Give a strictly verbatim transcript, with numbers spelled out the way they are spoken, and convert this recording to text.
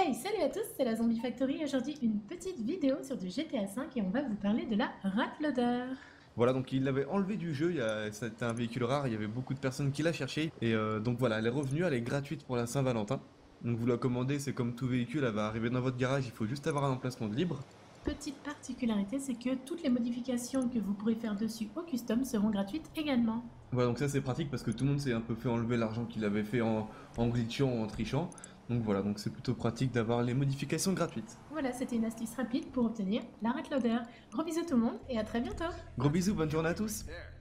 Hey, salut à tous, c'est la Zombie Factory. Aujourd'hui, une petite vidéo sur du G T A cinq et on va vous parler de la Rat Loader. Voilà, donc il l'avait enlevé du jeu, il y a- c'était un véhicule rare, il y avait beaucoup de personnes qui la cherchaient. Et euh, donc voilà, elle est revenue, elle est gratuite pour la Saint-Valentin. Donc vous la commandez, c'est comme tout véhicule, elle va arriver dans votre garage, il faut juste avoir un emplacement de libre. Petite particularité, c'est que toutes les modifications que vous pourrez faire dessus au custom seront gratuites également. Voilà, donc ça c'est pratique parce que tout le monde s'est un peu fait enlever l'argent qu'il avait fait en, en glitchant ou en trichant. Donc voilà, donc c'est plutôt pratique d'avoir les modifications gratuites. Voilà, c'était une astuce rapide pour obtenir la Rat Loader. Gros bisous tout le monde et à très bientôt. Gros bisous, bonne journée à tous!